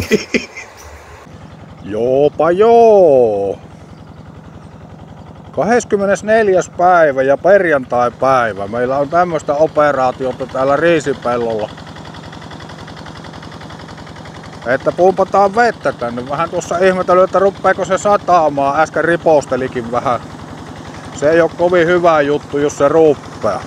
Joopa joo. 24. päivä ja perjantai-päivä. Meillä on tämmöistä operaatiota täällä riisipellolla. Että pumpataan vettä tänne. Vähän tuossa ihmetellyt, että ruppeeko se sataamaan. Äsken ripoustelikin vähän. Se ei ole kovin hyvä juttu, jos se ruppea.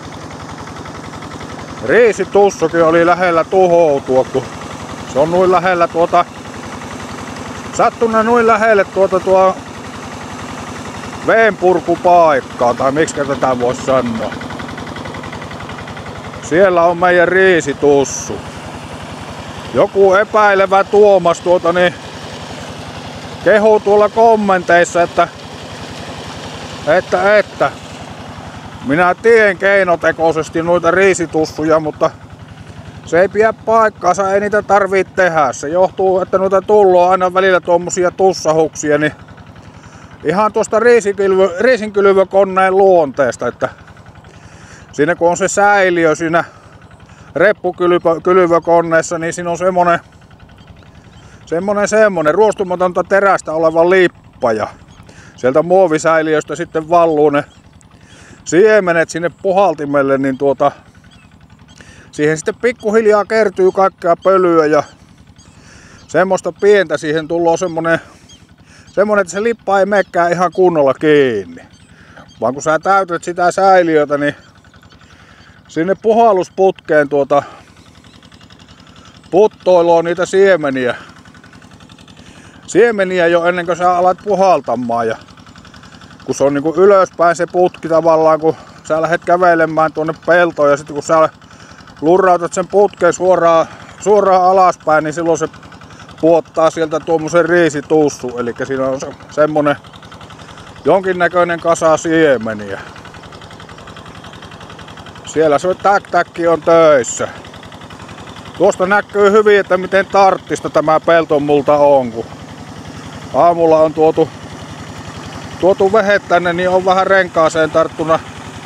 Riisitussukin oli lähellä tuhoutua, kun se on noin lähellä sattuna noin lähelle tuo veenpurkupaikkaa, tai miksi tätä voisi sanoa. Siellä on meidän riisitussu. Joku epäilevä Tuomas kehuu tuolla kommenteissa, että minä tien keinotekoisesti noita riisitussuja, mutta se ei pidä paikkaansa, ei niitä tarvitse tehdä. Se johtuu, että noita tulloo aina välillä tuommoisia tussahuksia, niin ihan tuosta riisinkylvökoneen luonteesta, että siinä kun on se säiliö siinä reppukylvökoneessa, niin siinä on semmonen ruostumatonta terästä oleva lippa ja sieltä muovisäiliöstä sitten valluu ne siemenet sinne puhaltimelle, niin siihen sitten pikkuhiljaa kertyy kaikkea pölyä ja semmoista pientä siihen tullaan semmonen, että se lippa ei menekään ihan kunnolla kiinni. Vaan kun sä täytät sitä säiliötä, niin sinne puhallusputkeen puttoiloo niitä siemeniä jo ennen kuin sä alat puhaltamaan. Ja kun se on niinku ylöspäin se putki tavallaan, kun sä lähdet kävelemään tuonne peltoon ja sitten kun sä lurrautat sen putkeen suoraan alaspäin, niin silloin se puottaa sieltä tuommoisen riisitussu. Eli siinä on semmonen jonkinnäköinen kasa siemeniä. Siellä se täkki on töissä. Tuosta näkyy hyvin, että miten tarttista tämä peltomulta on. Kun aamulla on tuotu vehet tänne, niin on vähän renkaaseen tarttuna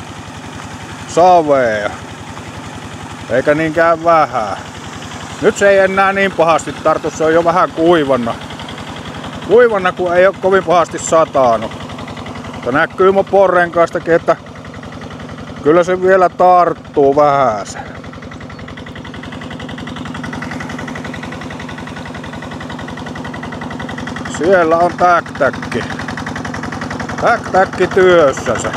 savea. Eikä niinkään vähän. Nyt se ei enää niin pahasti tartu, se on jo vähän kuivanna. Kuivanna, kun ei ole kovin pahasti satanut. Mutta näkyy mopon renkaastakin, että kyllä se vielä tarttuu vähäsen. Siellä on täktäkki. Täktäkki työssä se.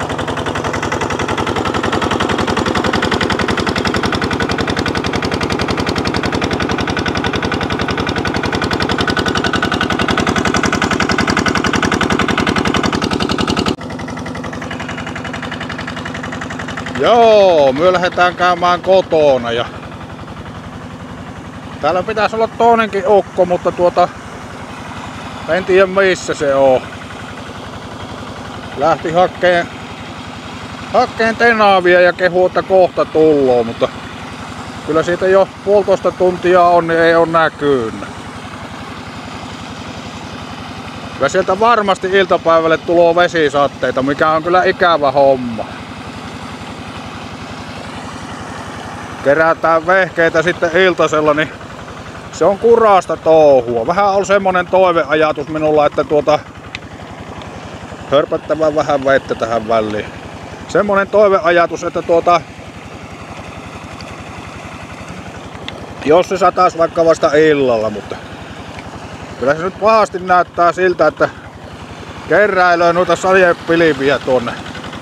Joo, me lähdetään käymään kotona ja täällä pitäisi olla toinenkin ukko, mutta en tiedä missä se on. Lähti hakkeen tenaavia ja kehuu, että kohta tulloo, mutta kyllä siitä jo 1,5 tuntia on, niin ei ole näkynyt. Kyllä sieltä varmasti iltapäivälle tuloo vesisatteita, mikä on kyllä ikävä homma. Kerätään vehkeitä sitten iltasella, niin se on kurasta touhua. Vähän on semmonen toiveajatus minulla, että hörpöttävän vähän vettä tähän väliin. Semmonen toiveajatus, että jos se sataisi vaikka vasta illalla, mutta kyllä se nyt pahasti näyttää siltä, että keräilöi noita sadepilviä tuonne.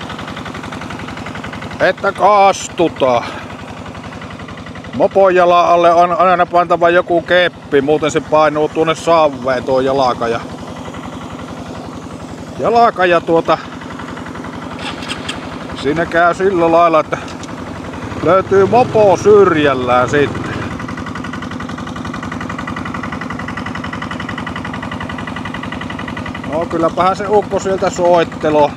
Että kastutaan. Mopon jalan alle on aina pantava joku keppi, muuten se painuu tuonne saveen tuo jalaka. Siinä käy sillä lailla, että löytyy mopo syrjällään sitten. No kylläpähän se ukko sieltä soittelo.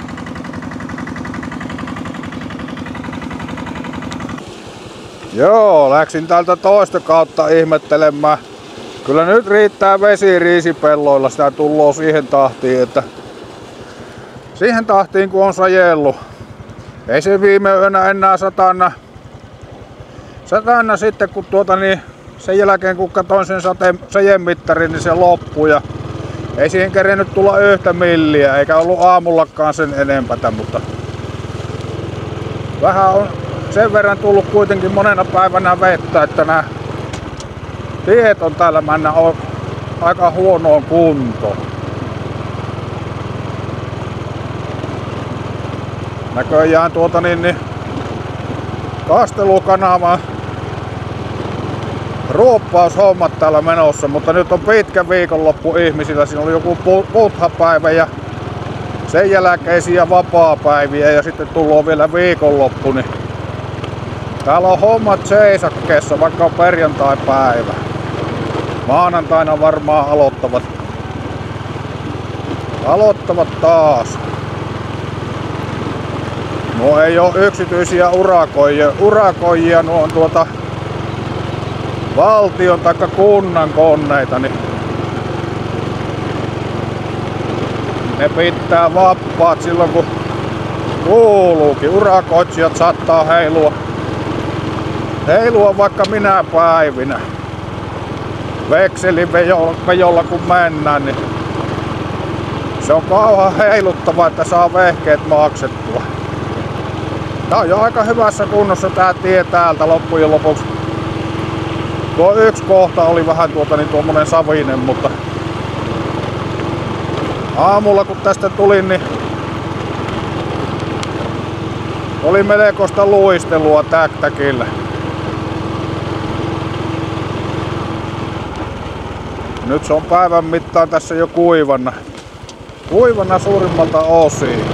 Joo, läksin täältä toista kautta ihmettelemään. Kyllä nyt riittää vesi riisipelloilla, sitä tulloo siihen tahtiin kun on sajellut. Ei se viime yönä enää satana sitten kun sen jälkeen kun katsoin sen sajemittarin, niin se loppui ja ei siihen kerennyt tulla yhtä milliä, eikä ollut aamullakaan sen enempää, mutta vähän on sen verran tullut kuitenkin monena päivänä vettä, että nämä tiet on täällä mennä aika huonoon kuntoon. Näköjään kastelukanavan ruoppaushommat täällä menossa, mutta nyt on pitkä viikonloppu ihmisillä. Siinä oli joku puthapäivä ja sen jälkeisiä vapaapäiviä ja sitten tullaan vielä viikonloppu. Niin täällä on hommat seisakkeessa, vaikka on perjantai-päivä. Maanantaina varmaan aloittavat taas. Nuo ei oo yksityisiä urakoijia, nuo on valtion tai kunnan koneita, niin ne pitää vappaat silloin kun kuuluukin. Urakoitsijat saattaa heilua vaikka minä päivinä. Vekselivejolla kun mennään, niin se on kauhan heiluttava, että saa vehkeet maksettua. Tää on jo aika hyvässä kunnossa tää tie täältä loppujen lopuksi. Tuo yksi kohta oli vähän tuommoinen savinen, mutta aamulla kun tästä tulin, niin oli melkoista luistelua täktäkillä. Nyt se on päivän mittaan tässä jo kuivana suurimmalta osin.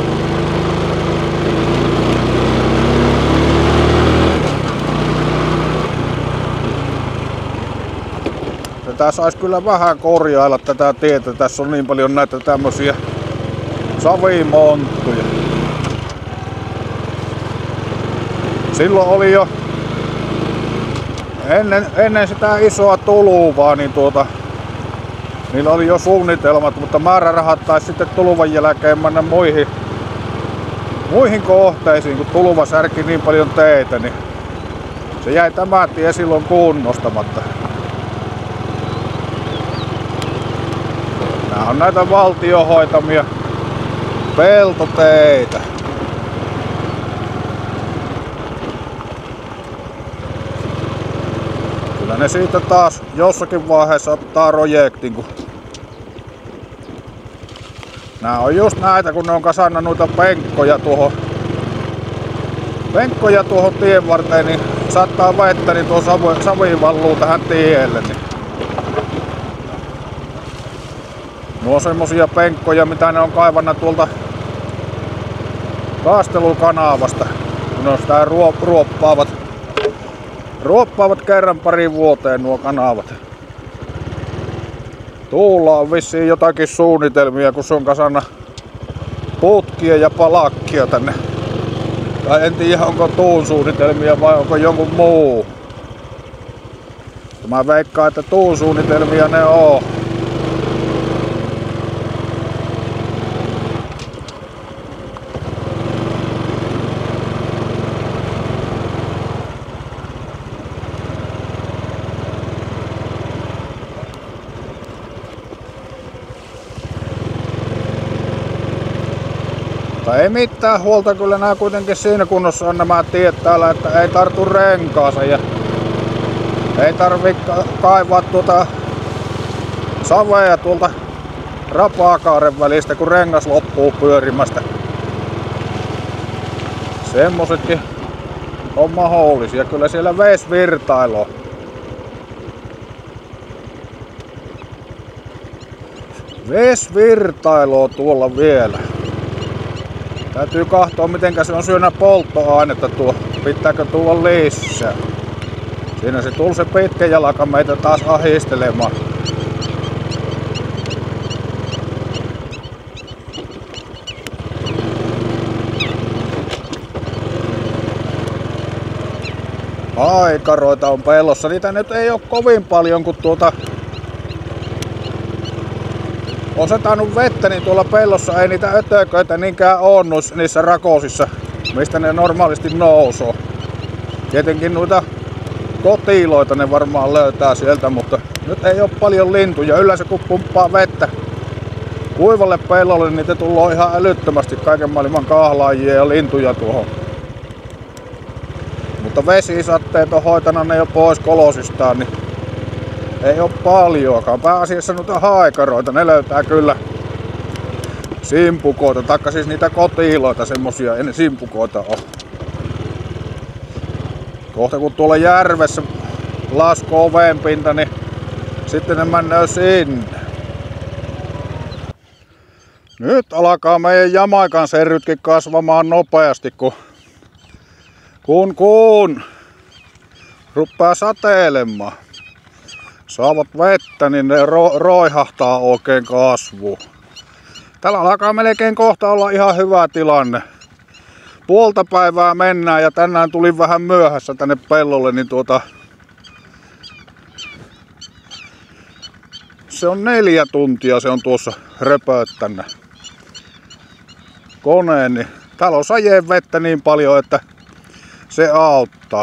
Tätä sais kyllä vähän korjailla tätä tietä. Tässä on niin paljon näitä tämmösiä savimonttuja. Silloin oli jo ennen sitä isoa tuluvaa, niin niillä oli jo suunnitelmat, mutta määrärahat taisi sitten tuluvan jälkeen mennä muihin kohteisiin, kun tuluva särki niin paljon teitä, niin se jäi tämä tie silloin kunnostamatta. Nämä on näitä valtion hoitamia peltoteitä. Kyllä ne siitä taas jossakin vaiheessa ottaa projektin, kun nämä on just näitä, kun ne on kasannut noita penkkoja tuohon tien varteen, niin saattaa vettä, niin tuo savi valluu tähän tielle. Niin. Nuo on semmosia penkkoja, mitä ne on kaivannut tuolta kastelukanavasta, kun ne on sitä ruoppaavat kerran pari vuoteen nuo kanavat. Tuulla on vissiin jotakin suunnitelmia, kun se on kasana putkia ja palakkia tänne. Tai en tiedä, onko tuun suunnitelmia vai onko jonkun muu. Mä veikkaan, että tuun suunnitelmia ne on. Ei mitään huolta, kyllä nämä kuitenkin siinä kunnossa on nämä tiet täällä, että ei tartu renkaansa ja ei tarvi kaivaa savea tuolta rapaakaaren välistä, kun rengas loppuu pyörimästä. Semmosetkin on mahdollisia. Kyllä siellä vesvirtailua. Vesvirtailua tuolla vielä. Täytyy katsoa, miten se on syönyt polttoainetta tuo. Pitääkö tuolla lisää? Siinä se tuli se pitkä jalka meitä taas ahistelemaan. Aikaroita on pellossa. Niitä nyt ei oo kovin paljon, kun on satanut vettä, niin tuolla pellossa ei niitä ötököitä niinkään oo niissä rakosissa, mistä ne normaalisti nousoo. Tietenkin noita kotiloita ne varmaan löytää sieltä, mutta nyt ei ole paljon lintuja. Yleensä kun pumppaa vettä kuivalle pellolle, niin niitä tulee ihan älyttömästi kaiken maailman kahlaajia ja lintuja tuohon. Mutta vesisatteet on hoitanut ne jo pois kolosistaan, niin ei ole paljoakaan. Pääasiassa noita haikaroita, ne löytää kyllä simpukoita, taikka siis niitä kotiloita, semmosia, ei ne simpukoita ole. Kohta kun tuolla järvessä laskoo vedenpinta, niin sitten ne mennään sinne. Nyt alkaa meidän Jamaikan serrytkin kasvamaan nopeasti, kun rupeaa sateilemaan. Saavat vettä, niin ne roihahtaa oikein kasvuun. Täällä alkaa melkein kohta olla ihan hyvä tilanne. Puolta päivää mennään ja tänään tuli vähän myöhässä tänne pellolle, niin se on 4 tuntia se on tuossa röpöttänyt koneen, niin täällä on sajeen vettä niin paljon, että se auttaa.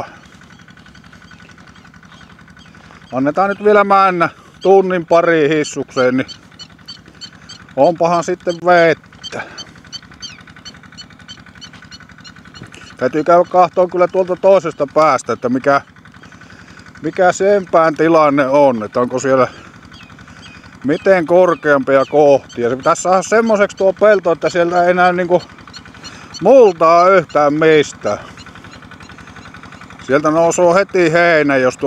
Annetaan nyt vielä mennä tunnin pari hissukseen, niin onpahan sitten vettä. Täytyy käydä kahtoon kyllä tuolta toisesta päästä, että mikä sen pään tilanne on, että onko siellä miten korkeampia kohtia. Se pitäisi saada semmoiseksi tuo pelto, että sieltä ei näy niinku multaa yhtään mistään. Sieltä nousee heti heinä, jos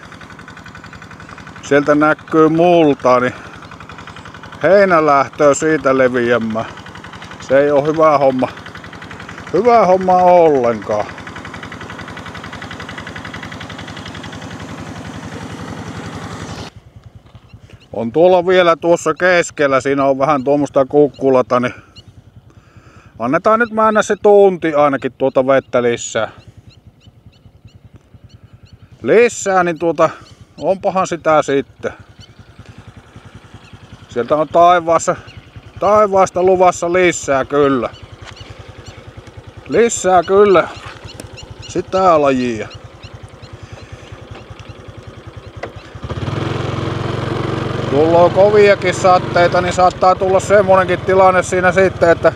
sieltä näkyy multaa, niin heinä lähtee siitä leviämään. Se ei ole hyvä homma. Hyvä homma ollenkaan. On tuolla vielä tuossa keskellä, siinä on vähän tuommoista kukkulata, niin annetaan nyt mennä se tunti ainakin tuota vettä lisää. Lisää, niin onpahan sitä sitten. Sieltä on taivaasta luvassa lisää kyllä. Lisää kyllä sitä lajia. Tullaan koviakin sateita, niin saattaa tulla semmonenkin tilanne siinä sitten, että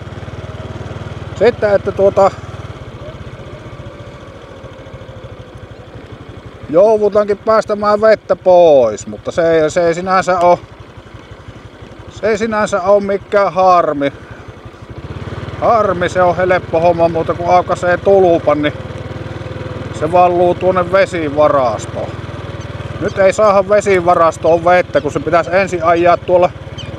joudutaankin päästämään vettä pois, mutta se ei sinänsä ole mikään harmi. Harmi, se on helppo homma, mutta kun aukaisee tulupan, niin se valluu tuonne vesivarastoon. Nyt ei saada vesivarastoon vettä, kun se pitäisi ensin ajaa tuolla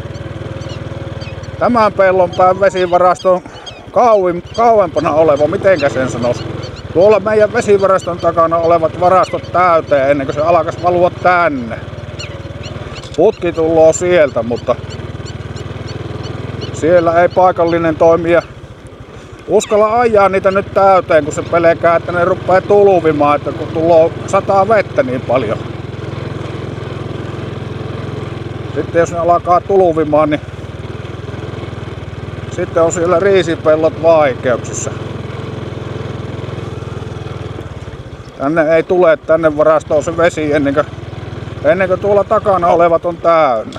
tämän pellon pään vesivarastoon kauempana oleva, mitenkä sen sanoisi. Tuolla meidän vesivaraston takana olevat varastot täyteen ennen kuin se alkaisi valua tänne. Putki tulloo sieltä, mutta siellä ei paikallinen toimija uskalla ajaa niitä nyt täyteen, kun se pelkää, että ne rupeaa tuluvimaan, että kun tulloo sataa vettä niin paljon. Sitten jos ne alkaa tuluvimaan, niin sitten on siellä riisipellot vaikeuksissa. Tänne ei tule tänne varastoon se vesi ennen kuin tuolla takana olevat on täynnä.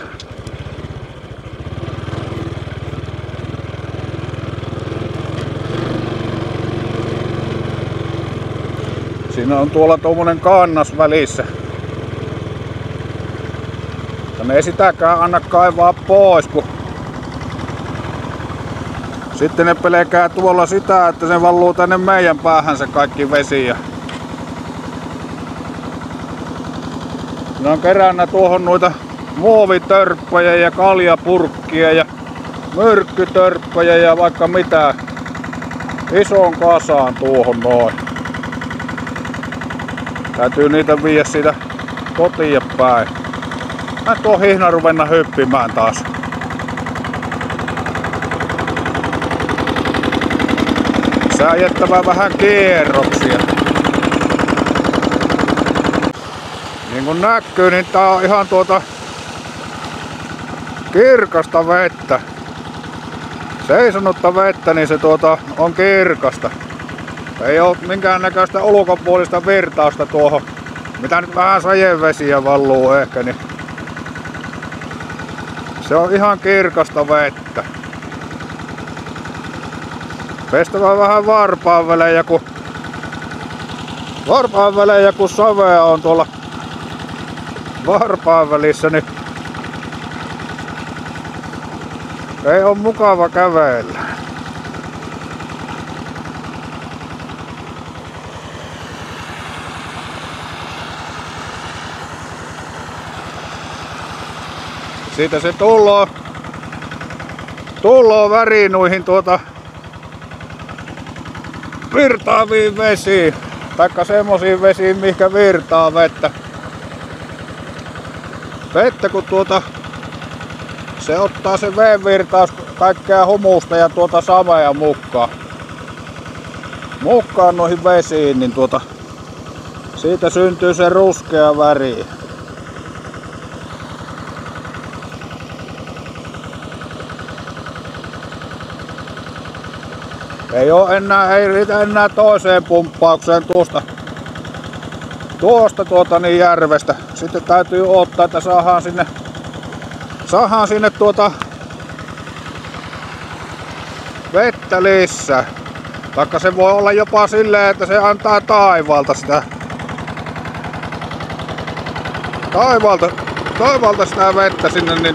Siinä on tuolla tommonen kannas välissä. Ne ei sitäkään anna kaivaa pois, kun sitten ne pelkää tuolla sitä, että se valluu tänne meidän päähän se kaikki vesi. Ne on kerännyt tuohon noita muovitörppöjä ja kaljapurkkia ja myrkkytörppöjä ja vaikka mitä ison kasaan tuohon noin. Täytyy niitä viedä siitä kotiin päin. Mä tuo hihna ruvenna hyppimään taas. Sääjettävä vähän kierroksia. Niin kun näkyy, niin tää on ihan kirkasta vettä. Seisonutta vettä, niin se on kirkasta. Ei oo minkäännäköistä ulkopuolista virtausta tuohon mitä nyt vähän sajevesiä valluu ehkä, niin se on ihan kirkasta vettä. Pestävä vähän varpaan välejä, kun savea on tuolla varpaan välissä, niin ei ole mukava kävellä. Siitä se tulloo värinuihin virtaaviin vesiin. Taikka semmosiin vesiin, mihinkä virtaa vettä. Kun se ottaa se veden virtaus kaikkea humusta ja savea mukaan noihin vesiin, niin siitä syntyy se ruskea väri. Ei riitä enää toiseen pumppaukseen tuosta järvestä. Sitten täytyy odottaa, että saadaan sinne vettä lisää. Taikka se voi olla jopa silleen, että se antaa taivaalta sitä vettä sinne, niin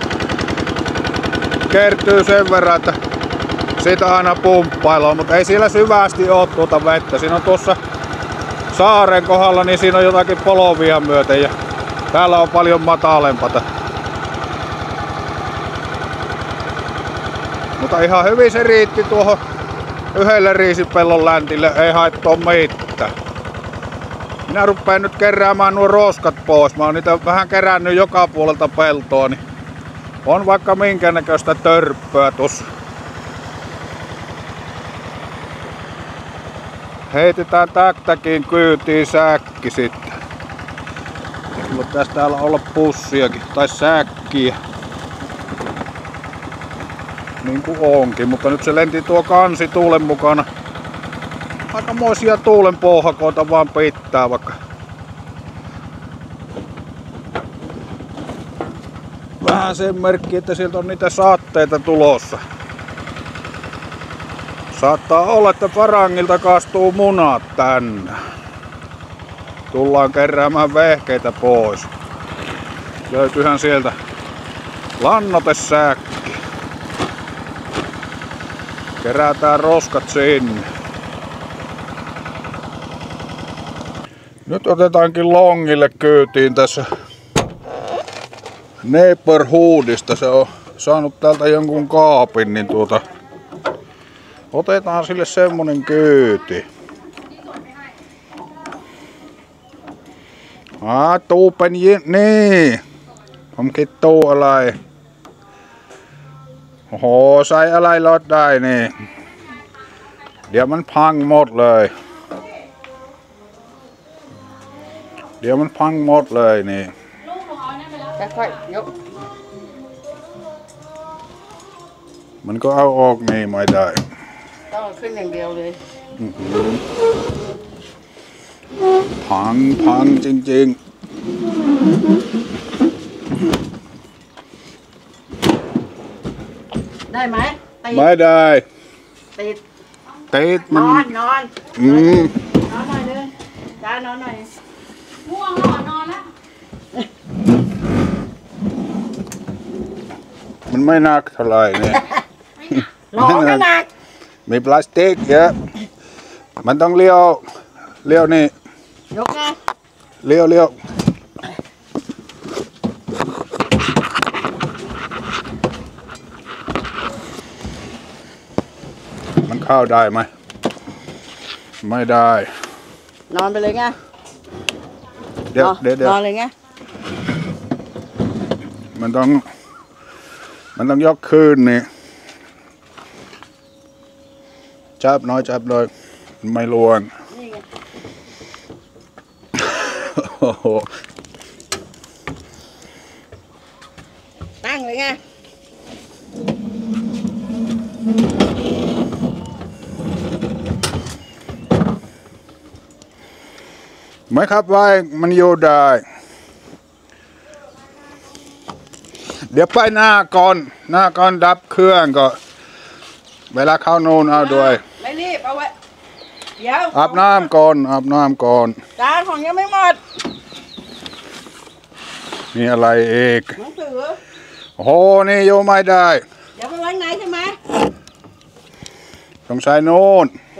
kertyy sen verran, että siitä aina pumppaillaan, mutta ei siellä syvästi oo vettä. Siinä on tuossa saaren kohdalla, niin siinä on jotakin polovia myöten ja täällä on paljon matalempata. Mutta ihan hyvin se riitti tuohon yhdelle riisipellon läntille, ei haittaa mitään. Minä rupeen nyt keräämään nuo roskat pois. Mä oon niitä vähän kerännyt joka puolelta peltoa, niin on vaikka minkä näköistä törppöä tossa. Heitetään täktäkin kyytiin säkki sitten. Pitäisi täällä olla pussiakin tai säkkiä. Niin kuin onkin, mutta nyt se lenti tuo kansi tuulen mukana. Aikamoisia tuulen pohjakoita vaan pitää vaikka. Vähän sen merkki, että sieltä on niitä saatteita tulossa. Saattaa olla, että Farangilta kastuu munat tänne. Tullaan keräämään vehkeitä pois. Löytyyhän sieltä lannoitesäkki. Kerätään roskat sinne. Nyt otetaankin longille kyytiin tässä Neighborhoodista. Se on saanut täältä jonkun kaapin, niin otetaan sille semmonen kyyti. Tuupen niin. Onkin tuolai. Oho, saiอะไรรถได้นี่ เดี๋ยวมันพังหมดเลยนี่ค่อยๆยกมันก็เอาออกนี่ไม่ได้ต้องขึ้นอย่างเดียวเลยพังจริงๆได้ไหมติดไม่ได้ติดติดนมันอนนอนอืมนอนหน่อยเลยจ้านอนหน่อยง่วงแล้วนอนแล้วมันไม่หนักเท่าไหร่เนี่ยร้องไม่หนักมีพลาสติกเยอะมันต้องเลี้ยวนี่ยกไงเลี้ยวมันเข้าได้ไหมไม่ได้นอนไปเลยไงเดี๋ยวนอนเลยไงมันต้องยกขึ้นนี่จับน้อยไม่ล่วงนี่ไงโอ้โหตั้งเลยไงไม่ครับไว้มันอยู่ได้เดี๋ยวไปหน้าก่อนดับเครื่องก็เวลาเข้าโน่นเอาด้วยไม่รีบเอาไว้เดี๋ยวอาบน้ำก่อนจานของยังไม่หมดมีอะไรอีกหนังสือโอ้โหนี่โยไม่ได้เดี๋ยวไปไว้ไหนใช่ไหมต้องใช้โน่นโอเค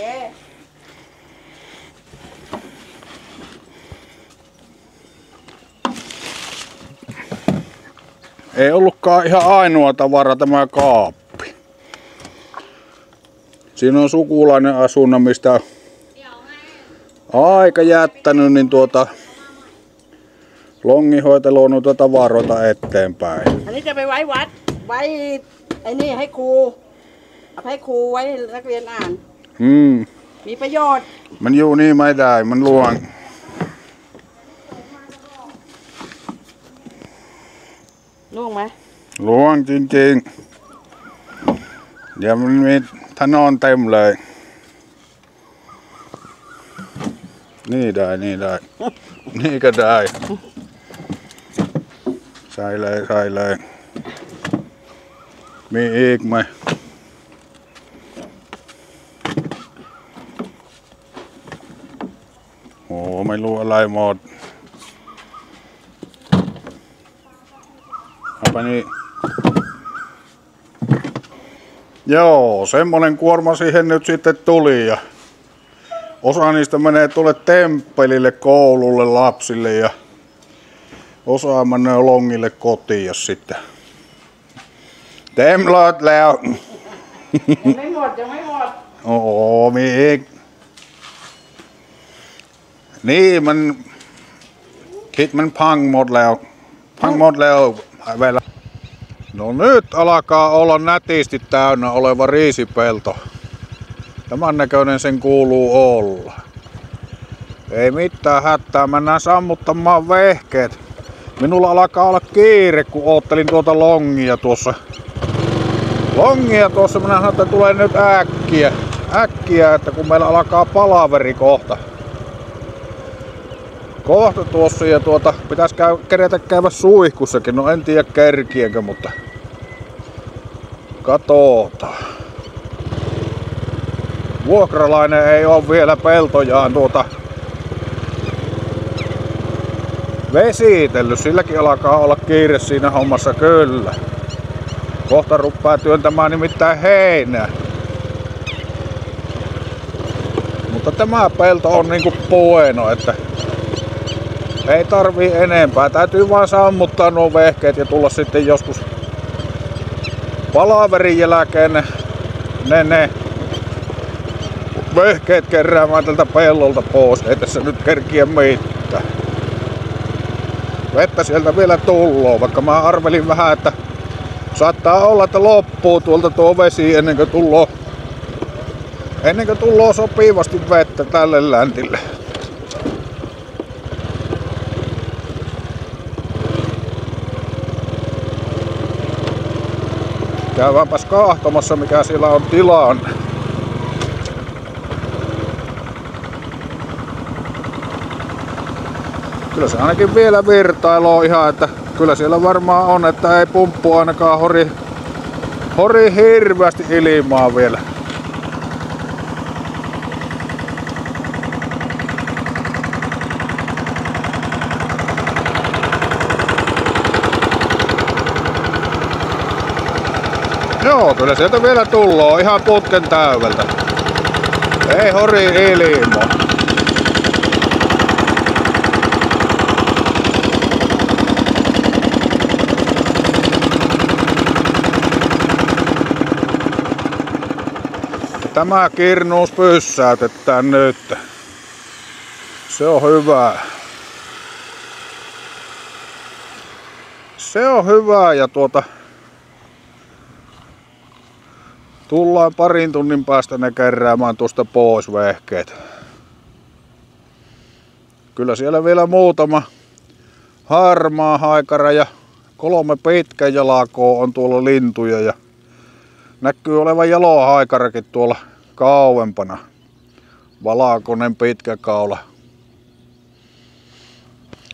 ei ollutkaan ihan ainoa tavara tämä kaappi. Siinä on sukulainen asunut, mistä aika jättänyt, niin longihoitelu on noita tavaroita eteenpäin. อันนี้จะไปไว้วัดไว้ไอ้นี่ให้ครูเอาให้ครูไว้นักเรียนอ่าน มีประโยชน์มันอยู่นี่ไม่ได้มันลวงลูกไหมลวงจริงๆเดี๋ยวมันมีถ้านอนเต็มเลย นี่ได้ นี่ก็ได้ ใส่เลย มีอีกไหมโอ้ไม่รู้อะไรหมดApa niin? Joo, semmonen kuorma siihen nyt sitten tuli ja osa niistä menee tuolle temppelille, koululle, lapsille ja osa menee longille kotiin sitten. Temlotแล้วยังไม่หมดโอ้โหมีอีกนี่มันคิดมันพังหมดแล้วNo nyt alkaa olla nätisti täynnä oleva riisipelto. Tämän näköinen sen kuuluu olla. Ei mitään hätää, mennään sammuttamaan vehkeet. Minulla alkaa olla kiire, kun oottelin tuota longia tuossa. Minä sanoin, että tulee nyt äkkiä, että kun meillä alkaa palaveri kohta tuossa ja pitäis kerätä käydä suihkussakin, no en tiedä kerkiänkö, mutta katsotaan. Vuokralainen ei ole vielä peltojaan vesitellyt, silläkin alkaa olla kiire siinä hommassa kyllä. Kohta ruppaa työntämään nimittäin heinää. Mutta tämä pelto on niinku pueno, että ei tarvii enempää. Täytyy vaan sammuttaa nuo vehkeet ja tulla sitten joskus palaverin jälkeen ne vehkeet keräämään tältä pellolta pois. Ei tässä nyt kerkiä mitään. Vettä sieltä vielä tulloo, vaikka mä arvelin vähän, että saattaa olla, että loppuu tuolta tuo vesi ennen kuin tulloo sopivasti vettä tälle läntille. Käydäänpäs kaahtomassa, mikä siellä on tilanne. Kyllä se ainakin vielä virtailoo ihan, että kyllä siellä varmaan on, että ei pumppu ainakaan hori hirveästi ilmaa vielä. Joo, kyllä sieltä vielä tulloo ihan putken täydeltä. Ei hori ilmaa. Tämä kirnuus pyssäytetään nyt. Se on hyvä. Se on hyvä ja tullaan parin tunnin päästä ne keräämään tuosta pois vehkeet. Kyllä siellä vielä muutama harmaa haikara ja 3 pitkäjalakoa on tuolla lintuja ja näkyy olevan jalohaikarakin tuolla kauempana. Valkoinen pitkä kaula.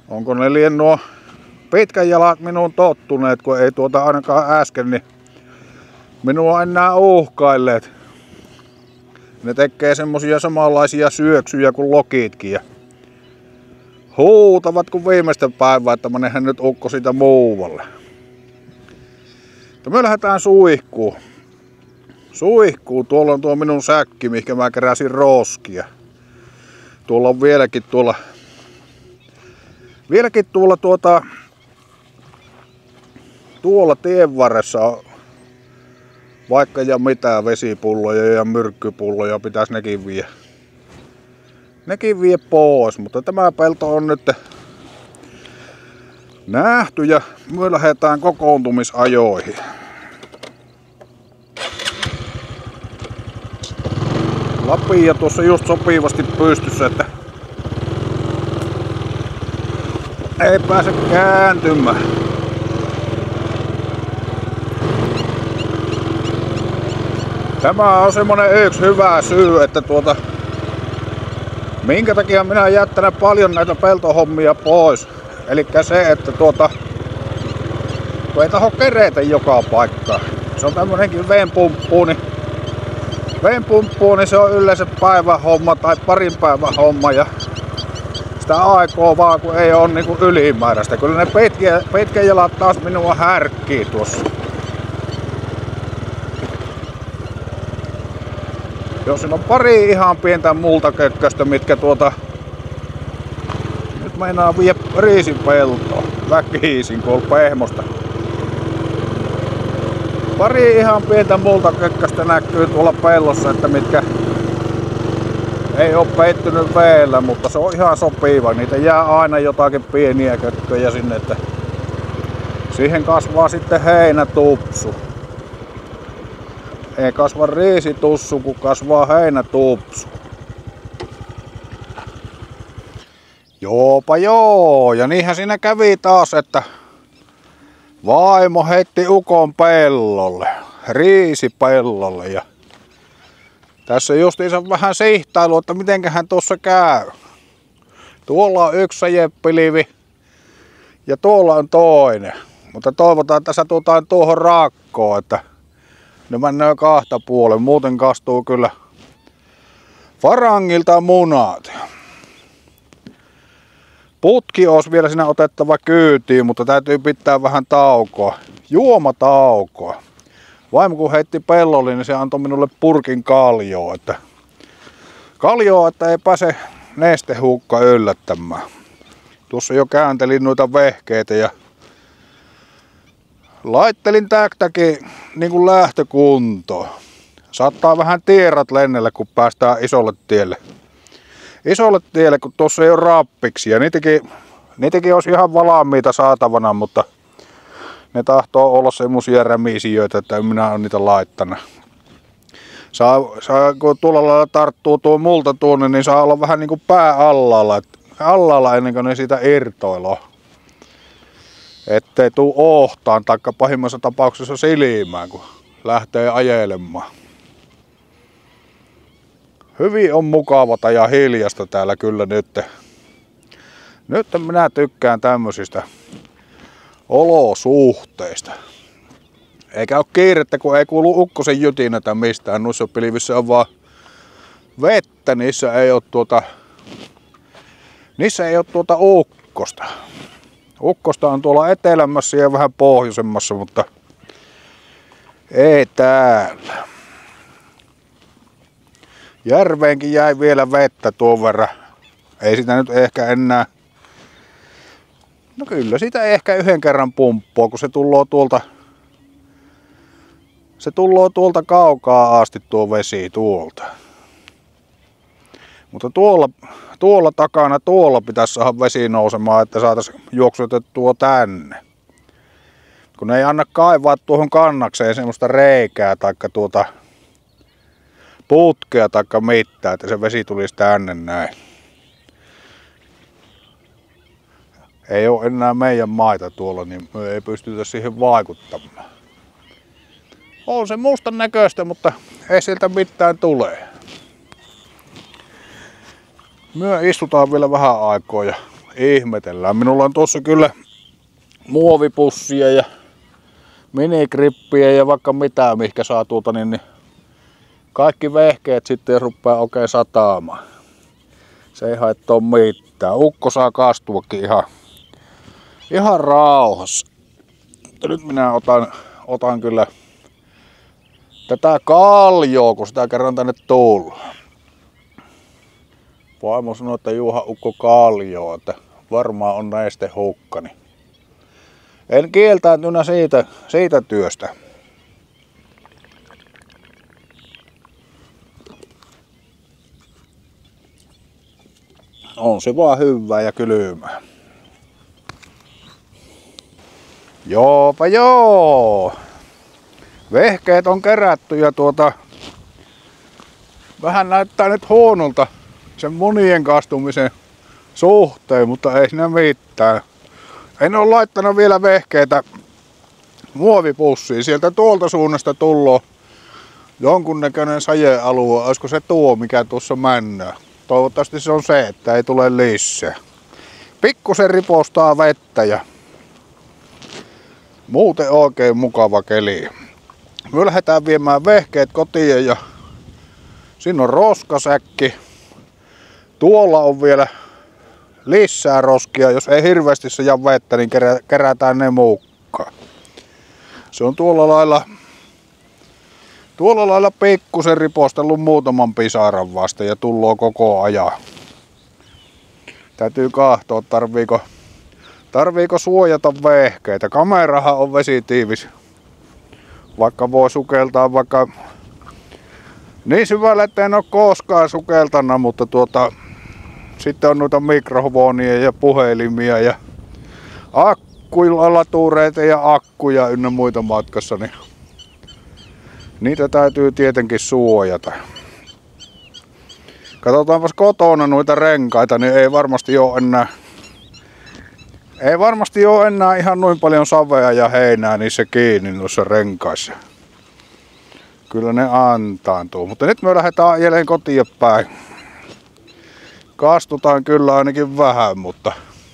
Onko ne lien nuo pitkän jalat minuun tottuneet, kun ei tuota ainakaan äsken, niin minua enää uhkailleet. Ne tekee semmosia samanlaisia syöksyjä kuin lokitkin ja huutavat kuin viimeistä päivää, että menenhän nyt ukko siitä muualle. Me lähdetään suihkuun. Tuolla on tuo minun säkki, mihinkä mä keräsin roskia. Tuolla on vieläkin tuolla tien varressa vaikka ja mitä vesipulloja ja myrkkypulloja pitäisi nekin vie pois, mutta tämä pelto on nyt nähty ja me lähdetään kokoontumisajoihin. Lapia tuossa just sopivasti pystyssä, että ei pääse kääntymään. Tämä on semmonen yksi hyvä syy, että minkä takia minä olen jättänyt paljon näitä peltohommia pois. Elikkä se, että kun ei taho keretä joka paikkaan. Se on tämmönenkin veenpumppu, niin se on yleensä päivän homma tai parin päivän homma ja sitä aikoo vaan kun ei ole niinku ylimääräistä. Kyllä ne pitkän jalat taas minua härkkii tuossa. Jos siinä on pari ihan pientä multakökköstä, mitkä nyt meinaa vie riisipeltoon väkisin, kun on pehmosta. Pari ihan pientä multakökköstä näkyy tuolla pellossa, että mitkä ei oo peittynyt veellä, mutta se on ihan sopiva. Niitä jää aina jotakin pieniä kökköjä sinne, että siihen kasvaa sitten heinätupsu. Ei kasva riisitussu, kun kasvaa heinätupsu. Joopa joo, ja niinhän siinä kävi taas, että vaimo heitti ukon pellolle, riisipellolle. Ja tässä justiinsa vähän sihtailu, että mitenköhän tuossa käy. Tuolla on yksi sajeppilivi ja tuolla on toinen. Mutta toivotaan, että satutaan tuohon raakkoon, että ne mennään kahta puolen. Muuten kastuu kyllä farangilta munat. Putki olisi vielä siinä otettava kyytiin, mutta täytyy pitää vähän taukoa. Juomataukoa. Vaimo kun heitti pellolle, niin se antoi minulle purkin kaljoa, että ei pääse nestehukka yllättämään. Tuossa jo kääntelin noita vehkeitä ja laittelin täktäkin niin kuin lähtökuntoon. Saattaa vähän tierat lennellä, kun päästään isolle tielle. Kun tuossa ei ole rappiksia. Niitäkin olisi ihan valmiita saatavana, mutta ne tahtoo olla semmosia rämisijöitä, että en minä ole niitä laittanut. Kun tuolla lailla tarttuu tuo multa tuonne, niin saa olla vähän niin kuin pää allalla ennen kuin ne siitä irtoiloo. Ettei tuu ohtaan tai pahimmassa tapauksessa silmään, kun lähtee ajelemaan. Hyvin on mukavata ja hiljasta täällä kyllä nyt. Nyt minä tykkään tämmöisistä olosuhteista. Eikä ole kiirettä, kun ei kuulu ukkosen jytinätä mistään. Noissa pilvissä on vaan vettä, niissä ei ole ukkosta. Ukkosta on tuolla etelämässä ja vähän pohjoisemmassa, mutta ei täällä. Järveenkin jäi vielä vettä tuon verran. Ei sitä nyt ehkä enää. No kyllä sitä ehkä yhden kerran pumppua, kun se tulloo tuolta kaukaa asti tuo vesi tuolta. Mutta tuolla takana pitäisi saada vesi nousemaan, että saataisiin juoksutettua tänne. Kun ei anna kaivaa tuohon kannakseen semmoista reikää taikka putkea taikka mitään, että se vesi tulisi tänne näin. Ei ole enää meidän maita tuolla, niin me ei pystytä siihen vaikuttamaan. On se mustan näköistä, mutta ei sieltä mitään tule. Me istutaan vielä vähän aikaa ja ihmetellään. Minulla on tuossa kyllä muovipussia ja minigrippiä ja vaikka mitä, mihinkä saa niin kaikki vehkeet sitten rupeaa oikein sataamaan. Se ei haittaa mitään. Ukko saa kastuakin ihan rauhassa. Mutta nyt minä otan kyllä tätä kaljoa, kun sitä kerran tänne tullut. Vaimo sanoi, että juoha ukko kaljoa, että varmaan on nestehukka. Niin en kieltäytynä siitä työstä. On se vaan hyvää ja kylmää. Joopa joo. Vehkeet on kerätty ja vähän näyttää nyt huonolta sen munien kastumisen suhteen, mutta ei siinä mitään. En ole laittanut vielä vehkeitä muovipussiin. Sieltä tuolta suunnasta tulloo jonkunnäköinen sajealue. Olisiko se tuo, mikä tuossa männää? Toivottavasti se on se, että ei tule lisää. Pikkusen ripostaa vettä ja muuten oikein mukava keli. Me lähdetään viemään vehkeet kotiin ja siinä on roskasäkki. Tuolla on vielä lisää roskia. Jos ei hirveästi saa vettä, niin kerätään ne mukaan. Se on tuolla lailla pikkusen ripostellut muutaman pisaran vasta ja tulloo koko ajan. Täytyy katsoa, tarviiko suojata vehkeitä. Kamerahan on vesitiivis. Vaikka voi sukeltaa vaikka niin syvällä, että en ole koskaan sukeltana, mutta sitten on noita mikrofonia ja puhelimia ja akkulatureita ja akkuja ynnä muita matkassa, niin niitä täytyy tietenkin suojata. Katsotaanpas kotona noita renkaita, niin ei varmasti ole enää ihan noin paljon savea ja heinää niissä kiinni noissa renkaissa. Kyllä ne antaantuu, mutta nyt me lähdetään ajelemaan kotiin päin. Kastutaan kyllä ainakin vähän, mutta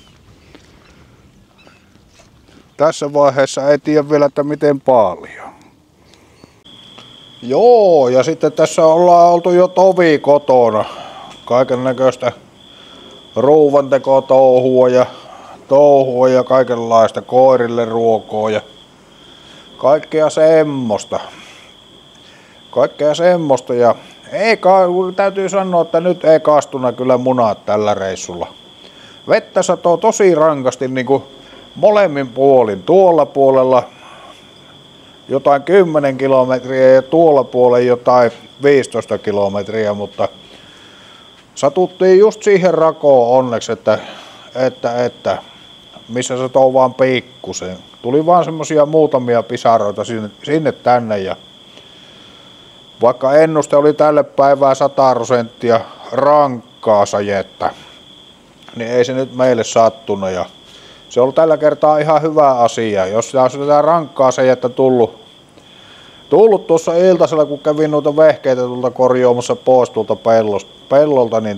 tässä vaiheessa ei tiedä vielä, että miten paljon. Joo, ja sitten tässä ollaan oltu jo tovi kotona. Kaiken näköistä ruuvantekoa touhua ja kaikenlaista, koirille ruokoa ja kaikkea semmoista. Ja täytyy sanoa, että nyt ei kastuna kyllä munat tällä reissulla. Vettä satoo tosi rankasti niin kuin molemmin puolin. Tuolla puolella jotain 10 kilometriä ja tuolla puolella jotain 15 kilometriä, mutta satuttiin just siihen rakoon onneksi, että missä satoo vaan pikkusen. Tuli vaan semmosia muutamia pisaroita sinne tänne ja vaikka ennuste oli tälle päivää 100% rankkaa sajetta, niin ei se nyt meille sattunut ja se on tällä kertaa ihan hyvä asia. Jos olisi tätä rankkaa sajetta tullut tuossa iltasella, kun kävin noita vehkeitä tuolta korjaamassa pois tuolta pellolta, niin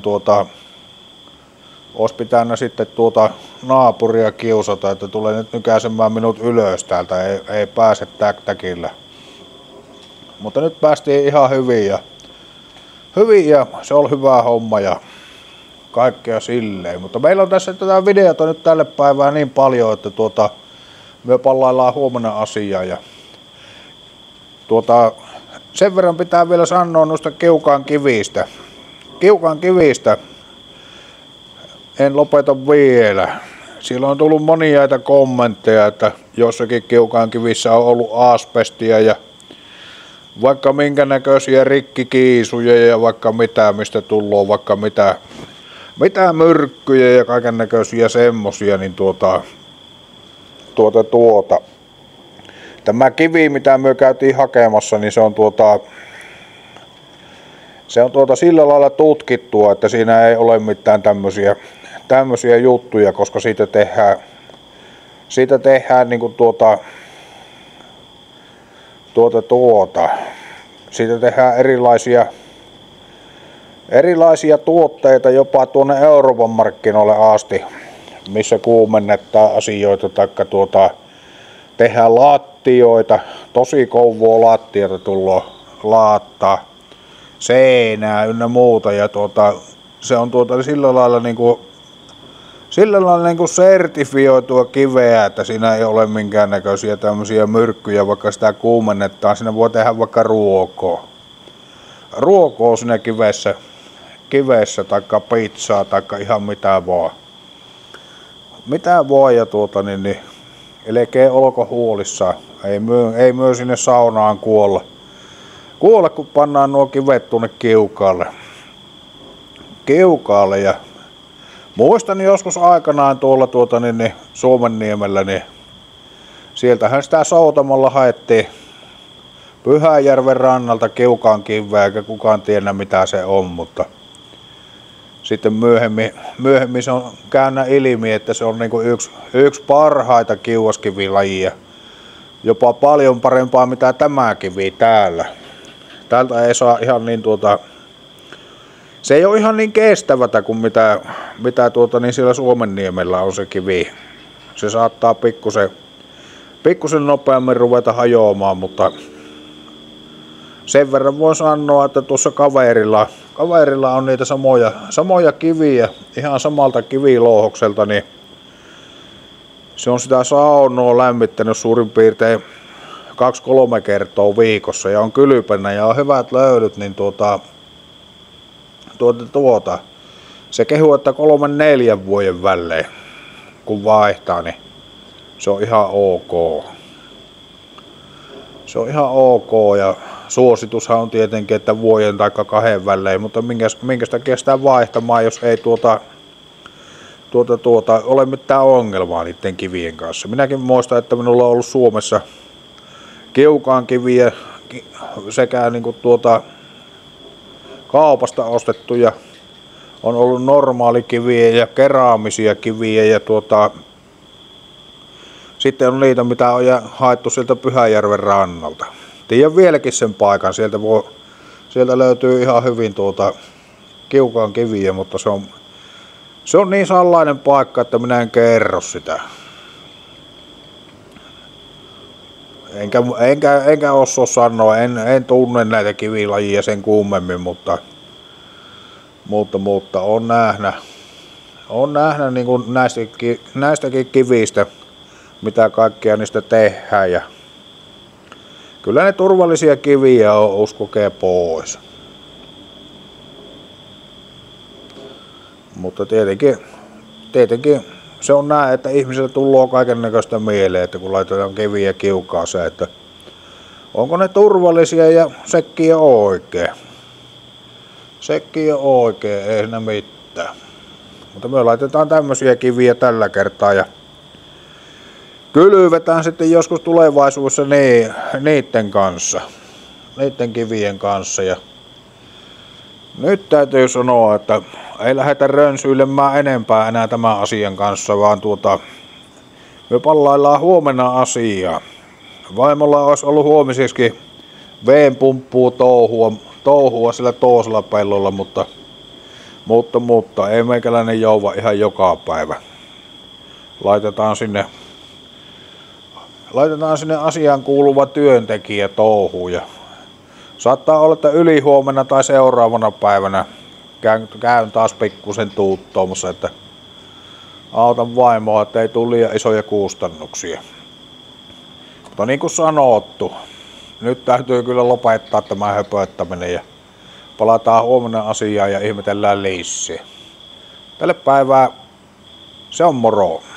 olisi pitänyt sitten naapuria kiusata, että tulee nyt nykäisemään minut ylös täältä, ei pääse täkillä. Mutta nyt päästiin ihan hyvin ja se oli hyvä homma ja kaikkea silleen. Mutta meillä on tässä tätä videota nyt tälle päivään niin paljon, että me pallaillaan huomenna asiaa. Ja sen verran pitää vielä sanoa noista kiukaan kivistä. Kiukaan kivistä en lopeta vielä. Siellä on tullut monia kommentteja, että jossakin kiukaan kivissä on ollut asbestia ja vaikka minkä näköisiä rikkikiisuja ja vaikka mitä, mistä tullaan vaikka mitä myrkkyjä ja kaiken näköisiä semmosia, niin tämä kivi, mitä me käytiin hakemassa, niin se on sillä lailla tutkittua, että siinä ei ole mitään tämmösiä juttuja, koska siitä tehdään niinku siitä tehdään erilaisia tuotteita jopa tuonne Euroopan markkinoille asti. missä kuumennetaan asioita taikka tehdään lattioita, tosi kovaa lattiota tullaan laattaa, seinää ynnä muuta ja se on sillä lailla niinku sertifioitua kiveä, että siinä ei ole minkäännäköisiä tämmöisiä myrkkyjä, vaikka sitä kuumennetaan. Siinä voi tehdä vaikka ruokoa siinä kivessä taikka pizzaa taikka ihan mitä vaan. Mitä vaan ja niin älkää olko huolissaan. Ei myö sinne saunaan kuolla kun pannaan nuo kivet tuonne kiukaalle ja muistan joskus aikanaan tuolla Suomenniemellä, niin sieltähän sitä soutamalla haettiin Pyhäjärven rannalta Kiukaan kiveä, eikä kukaan tiedä mitä se on, mutta sitten myöhemmin se on käynyt ilmi, että se on niinku yksi parhaita kiuaskivilajia. Jopa paljon parempaa mitä tämä kivi täällä. Täältä ei saa ihan niin se ei ole ihan niin kestävätä kuin mitä niin siellä Suomenniemellä on se kivi. Se saattaa pikkusen nopeammin ruveta hajoamaan, mutta sen verran voin sanoa, että tuossa kaverilla on niitä samoja kiviä, ihan samalta kivilouhokselta, niin se on sitä saunoa lämmittänyt suurin piirtein 2-3 kertaa viikossa ja on kylpänä ja on hyvät löydyt, niin se kehuu, että 3-4 vuoden välein kun vaihtaa, niin se on ihan ok. Se on ihan ok ja suositushan on tietenkin, että vuoden tai 2 välein, mutta minkä sitä kestää vaihtamaan, jos ei ole mitään ongelmaa niiden kivien kanssa. Minäkin muistan, että minulla on ollut Suomessa Kiukaan kiviä sekä kaupasta ostettuja, on ollut normaalikiviä ja keraamisia kiviä ja sitten on niitä mitä on haettu sieltä Pyhäjärven rannalta. Tiedän vieläkin sen paikan, sieltä löytyy ihan hyvin Kiukaan kiviä, mutta se on niin salainen paikka, että minä en kerro sitä. Enkä osaa sanoa, en tunne näitä kivilajia sen kummemmin, mutta on nähdä niin kuin näistäkin kivistä, mitä kaikkea niistä tehdään. Ja kyllä ne turvallisia kiviä on, uskokee pois. Mutta tietenkin se on näin, että ihmisellä tulee kaikennäköistä mieleen, että kun laitetaan kiviä kiukaaseen, että onko ne turvallisia ja sekin on oikein. Sekin on oikein, ei siinä mitään. Mutta me laitetaan tämmöisiä kiviä tällä kertaa ja kylvetään sitten joskus tulevaisuudessa niiden kivien kanssa. Ja nyt täytyy sanoa, että ei lähdetä rönsyilemään enempää enää tämän asian kanssa, vaan me pallaillaan huomenna asiaa. Vaimolla olisi ollut huomisiksi veenpumppua touhua sillä toisella pellolla, mutta ei meikäläinen jouva ihan joka päivä. Laitetaan sinne asiaan kuuluva työntekijä touhuun ja saattaa olla, että ylihuomenna tai seuraavana päivänä käyn taas pikkusen tuuttoomassa, että autan vaimoa, että ei tule liian isoja kustannuksia. Mutta niin kuin sanottu, nyt täytyy kyllä lopettaa tämä höpöttäminen ja palataan huomenna asiaan ja ihmetellään lisää. Tälle päivää se on moro.